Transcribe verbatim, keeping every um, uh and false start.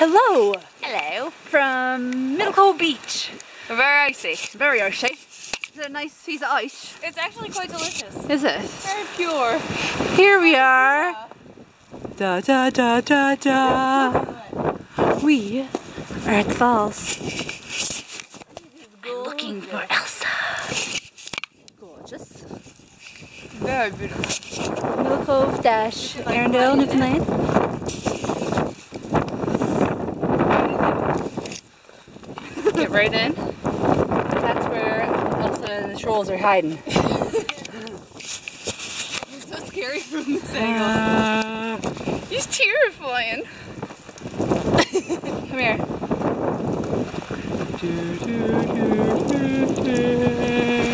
Hello! Hello. From Middle Cove Beach. Very icy. Very icy. Is it a nice piece of ice? It's actually quite delicious. Is it? Very pure. Here we are. Yeah. Da da da da da. We are at the falls. I'm looking for Elsa. Gorgeous. Very beautiful. Middle Cove dash Arundel, Newfoundland. Get right in. That's where Elsa and the trolls are hiding. It's so scary from this angle. Uh, He's terrifying. Come here.